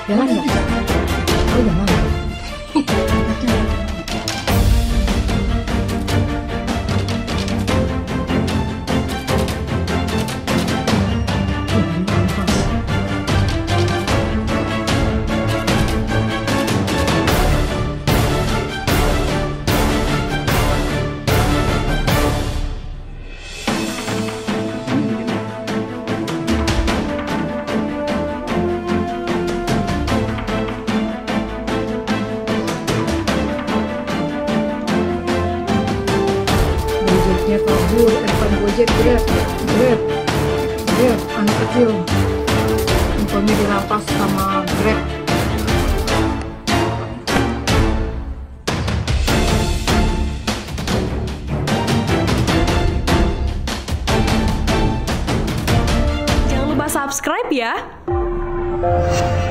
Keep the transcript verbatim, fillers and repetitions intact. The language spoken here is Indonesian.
Jangan nggak? Oh jangan. Kabur, handphone ojek, Jambret, Jambret, Jambret, anak kecil, handphonenya dirampas sama Grab. Jangan lupa subscribe ya.